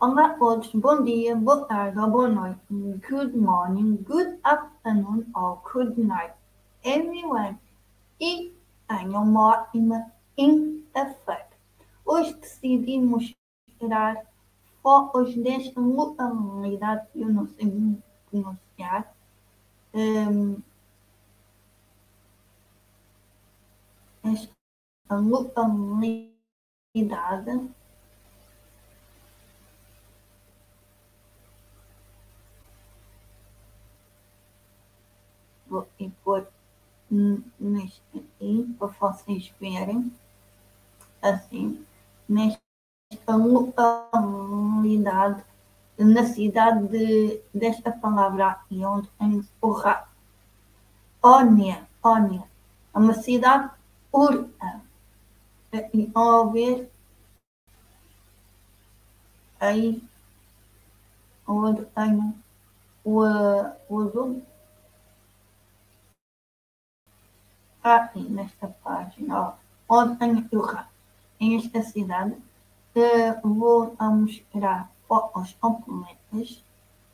Olá a todos, bom dia, boa tarde ou boa noite. Good morning, good afternoon or good night, everyone. E tenham uma ótima quinta-feira. Hoje decidimos tirar fotos desta localidade que eu não sei muito pronunciar. Esta localidade. Vou pôr neste aqui para vocês verem. Assim, nesta localidade, na cidade desta palavra aqui, onde tem o rato. Ónia. É uma cidade curta. E estão a ver aí onde tem o azul. Aqui nesta página, ó, onde tem o rato. Em esta cidade, vou mostrar fotos completas.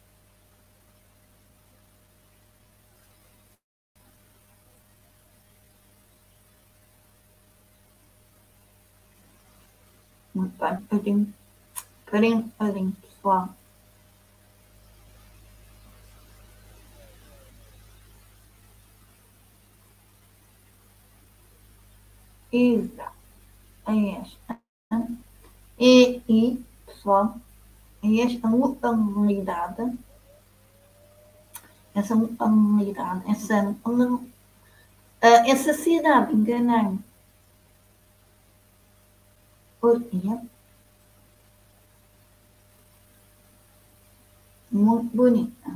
Muito bem, carinho, pessoal. Exato, é esta. Pessoal, é esta localidade, essa cidade, enganei-me, porque muito bonita.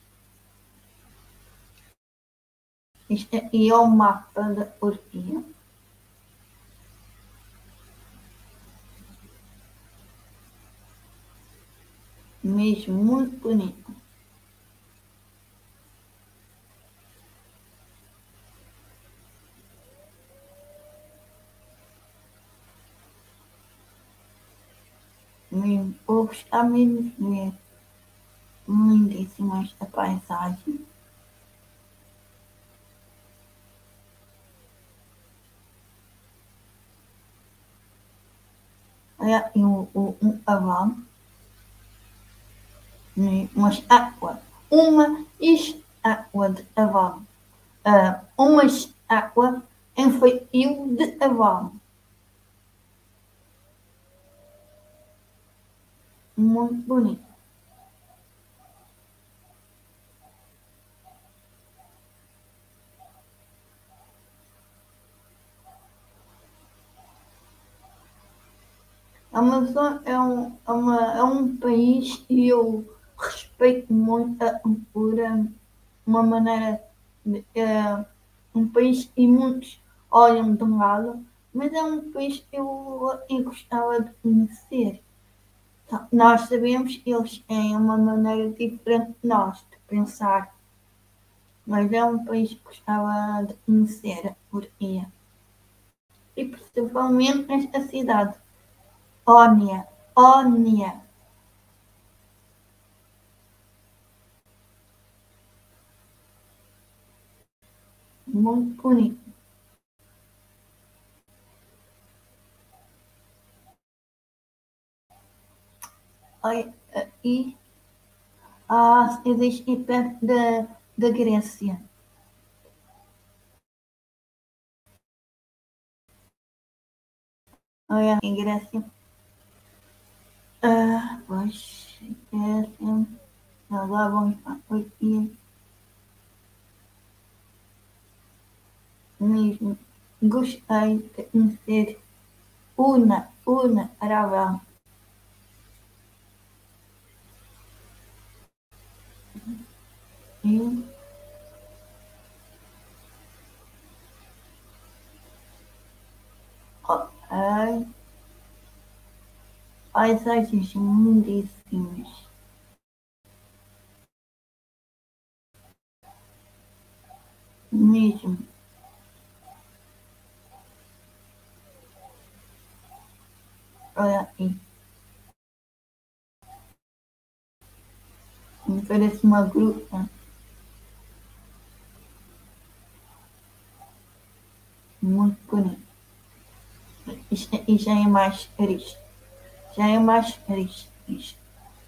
Isto aqui é o mapa da Turquia. Mesmo muito bonito. Mesmo, vou gostar mesmo de ver. Lindíssima esta paisagem. Olha aqui um cavalo. Uma estátua. Uma estátua de cavalo. Uma estátua em feitio de cavalo. Muito bonito. A Amazônia é um país e eu respeito muito a cultura, uma maneira, um país e muitos olham de um lado, mas é um país que eu gostava de conhecer. Então, nós sabemos que eles têm uma maneira diferente de nós de pensar, mas é um país que gostava de conhecer a Turquia. E principalmente nesta cidade, Ónia. Ónia. Muito bonito. Olha, e existe perto da Grécia. Olha, em Grécia. Pois, Grécia. Nós lá vamos para a Turquia. Mesmo. Gostei de conhecer Una, Arabão. E, ok. Paisagens lindíssimas. Mesmo. Olha aqui. Parece uma gruta. Muito bonito. E já é mais triste. Já é mais triste isto.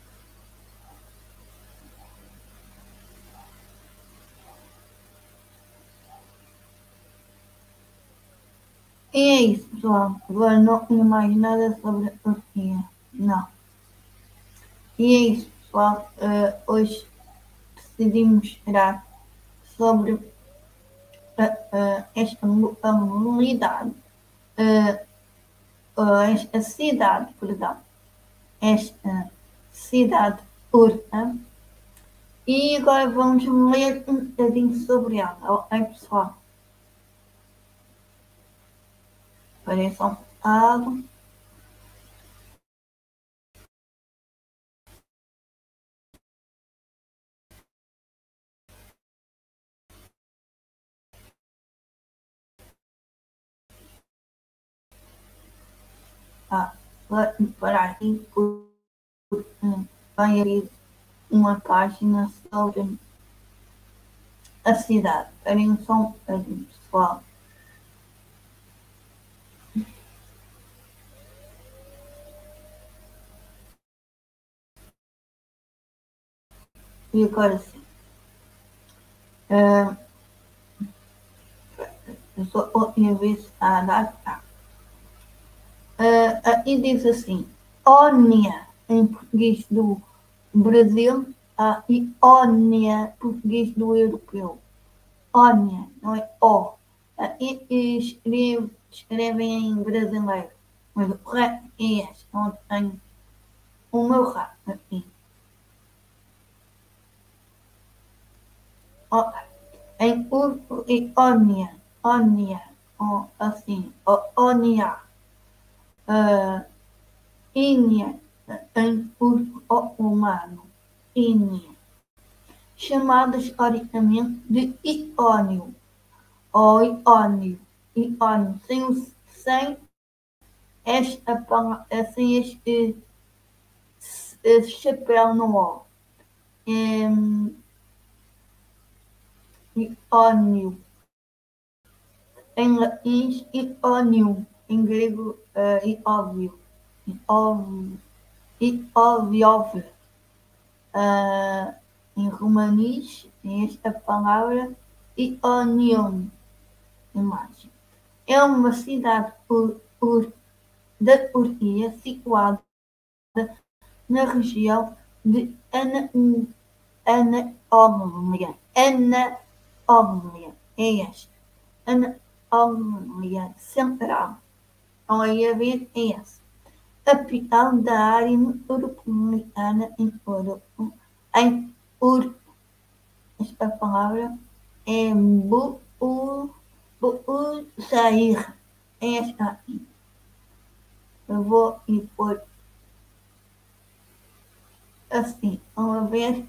E é isso, pessoal. Agora não tenho mais nada sobre a Turquia. Não. E é isso, pessoal. Hoje decidimos falar sobre esta modalidade, esta cidade, perdão, esta cidade turca. E agora vamos ler um bocadinho sobre ela, ok, pessoal? Parece um bocado. Vou parar aqui porque vai abrir uma página sobre a cidade. Esperem só um bocadinho, pessoal. E agora sim. Eu só outra vez a data. Aqui diz assim: Ónia, em português do Brasil, e Ónia, português do europeu. Ónia, não é O. Aqui escrevem em brasileiro, mas o correto é este, onde tenho o meu rato aqui. Ó, em turco é Ónia, Ónia, assim, Ónia. Ínia, em turco humano, Ínia, chamadas historicamente de Iónio, ou Iónio, Iónio, sem esta sem este chapéu no O. Iónio, em latim, Iónio, em grego, Ióvio, Ióvio. Em romanês, esta palavra Ionion, imagem. É uma cidade da Turquia situada na região de Anatólia. Anatólia, é esta. Anatólia Central. Olha a ver, é essa. Capital da área metropolitana em Uruk. Esta palavra é Busair. Esta aqui. Eu vou e pôr assim. Vamos ver.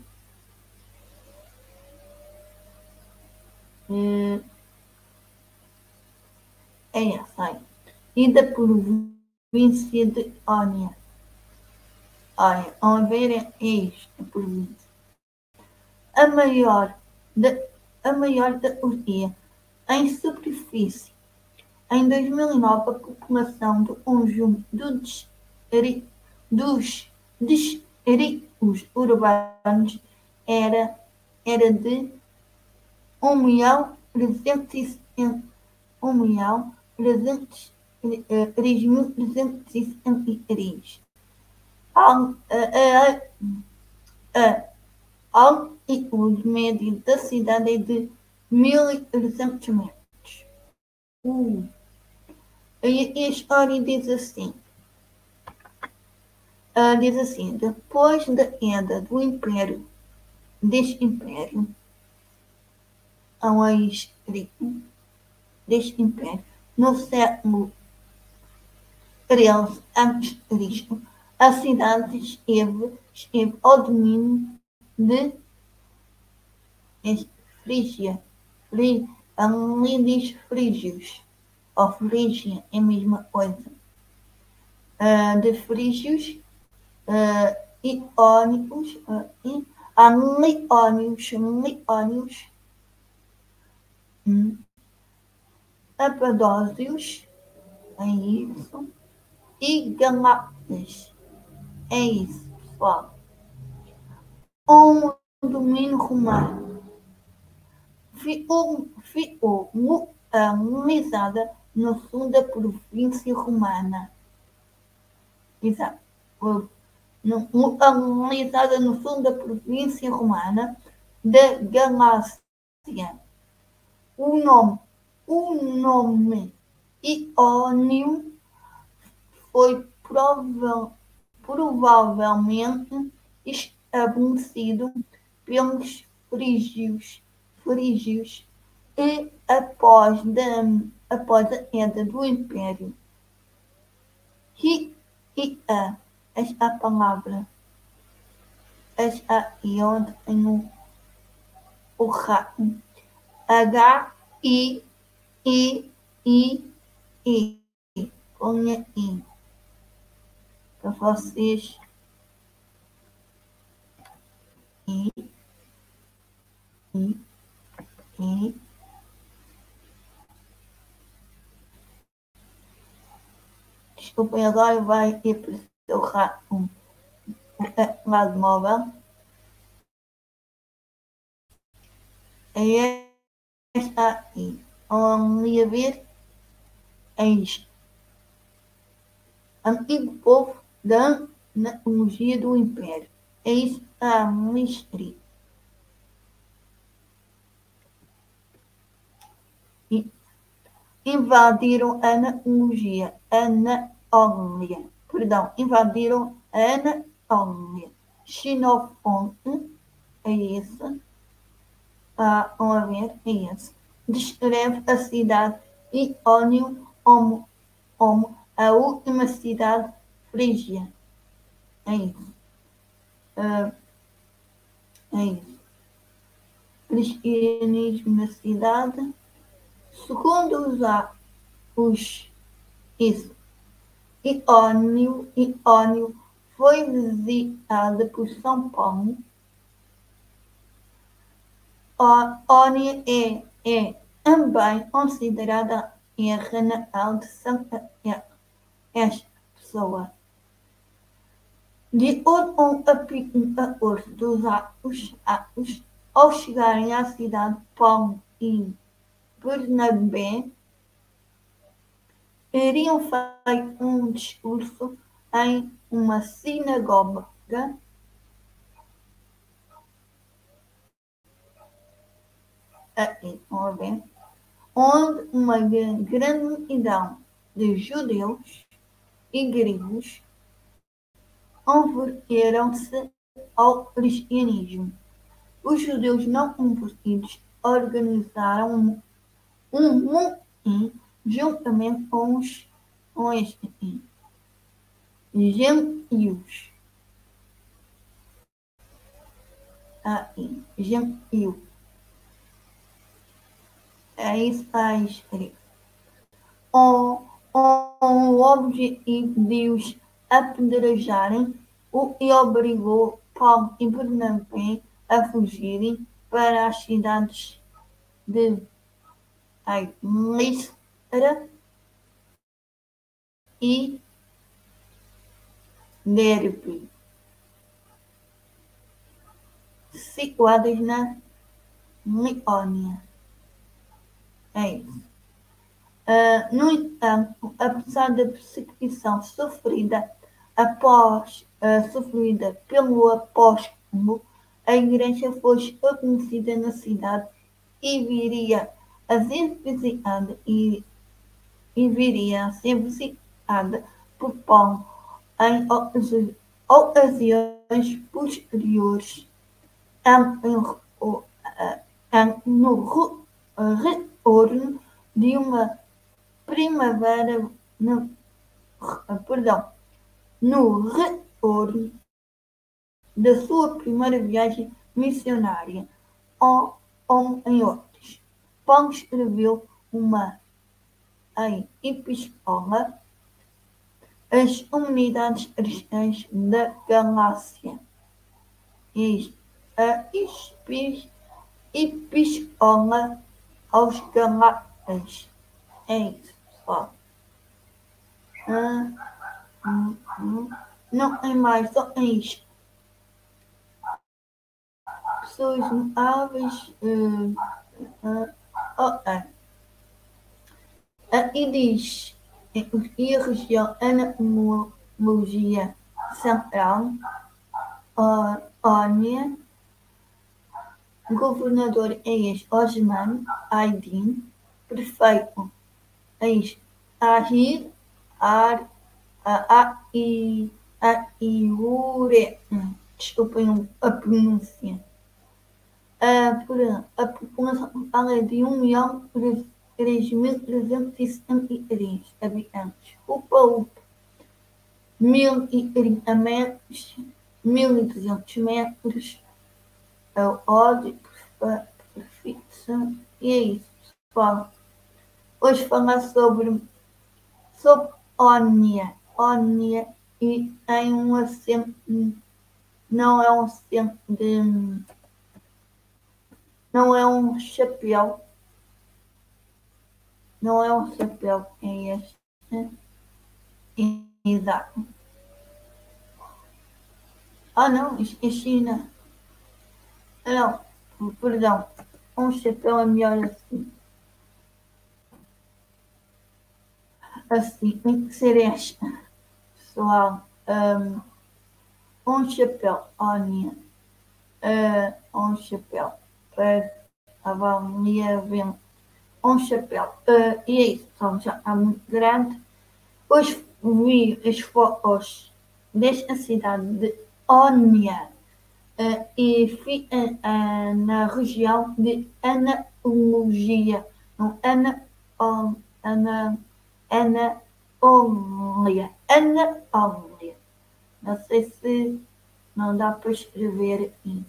É essa aí. E da província de Ónia. Olha, vamos ver, é isto, a província. A maior da, a maior da Turquia em superfície. Em 2009, a população do conjunto dos distritos urbanos era de 1.363.363. A altitude média da cidade é de 1.300 metros. E a história diz assim, depois da queda deste império, ao ex-rico deste império, no século XIII a.C., a cidade esteve ao domínio de Frígia. Ali diz frígios, ou Frígia, é a mesma coisa. De frígios iônicos, Leônios, Apadósios, é isso, e Galápagos, é isso, pessoal. O domínio romano ficou localizada no sul da província romana. Exato. Localizada no sul da província romana da Galácia. O nome Iônio foi provavelmente estabelecido pelos frígios e após a queda do Império. Esta palavra, esta e onde tem o rato, H-I-I-I, ponha I, para vocês, I, I, I, desculpem, agora vai ir para o seu rato, lado móvel. É esta aí. Vamos a ver. É isto. Antigo povo da analogia do Império. É isso que está escrito. Invadiram a Anatolia. Invadiram a Anatólia. Xenofonte. É isso. Vamos ver. É isso. Descreve a cidade Iônio como a última cidade frígia. É isso. É isso. Cristianismo na cidade. Segundo isso. Iônio foi visitada por São Paulo. Iônio é também considerada a terra natal de Santa esta pessoa. De acordo com o capítulo 14 dos Atos, ao chegarem à cidade, Paulo e Bernabé teriam feito um discurso em uma sinagoga onde uma grande multidão de judeus e gregos converteram-se ao cristianismo. Os judeus não convertidos organizaram um motim juntamente com estes gentios. Gentio. É isso que está escrito. Com o objetivo de os apedrejarem, o que obrigou Paulo e Bernabé a fugirem para as cidades de Listra e Derbe, situadas na Leônia. É isso. No entanto, apesar da perseguição sofrida pelo apóstolo, a igreja foi estabelecida na cidade e viria a ser visitada por Paulo em ocasiões posteriores, no retorno de uma primavera, no retorno da sua primeira viagem missionária, ou em outros. Paulo escreveu uma epístola às comunidades cristãs da Galácia. e pistola aos galatas. É isso, pessoal. Não tem mais, só é isto. Pessoas aves. Ok. E diz, e a região Anamologia Central, ONU, governador Osman Aydin, prefeito Ahir Aiure, desculpem a pronúncia. A população total é de 1.003.363 habitantes. O povo, 1.030 metros, 1.200 metros, é o ódio, perfeição, e é isso, pessoal. Hoje falar sobre Ónia. Ónia e em um acento, não é um acento de. Não é um chapéu. Não é um chapéu, é este. Exato. Não, isto é China. Não, perdão. Um chapéu é melhor assim. Assim, tem que ser esta. Pessoal, um chapéu, Ónia. Um chapéu. Avaliar um chapéu. E é isso, então já está muito grande. Hoje vi as fotos desta cidade de Ónia e fui na região de Anamologia. Não, Anaólia. Anaólia. Não sei se não dá para escrever aqui.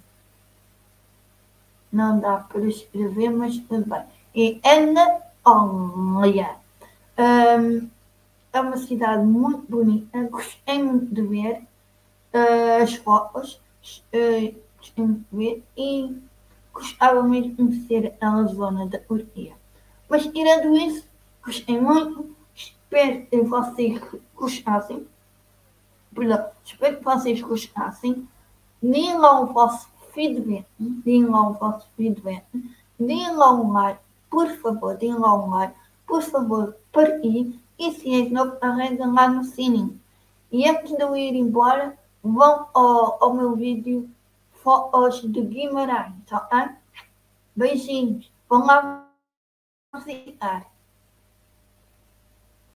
Não dá para escrever, mas também. E Anaólia. É uma cidade muito bonita, gostei muito de ver as fotos, gostei muito de ver e gostava mesmo de conhecer a zona da Turquia. Mas tirando isso, gostei muito, espero que vocês gostassem. Perdão, espero que vocês gostassem. Deem lá o vosso feedback, deem lá um like, por favor, deem lá um like, por favor, partilhem e se és novo, carreguem lá no sininho. E antes de eu ir embora, vão ao meu vídeo Fotos de Guimarães, ok? Beijinhos, vão lá visitar.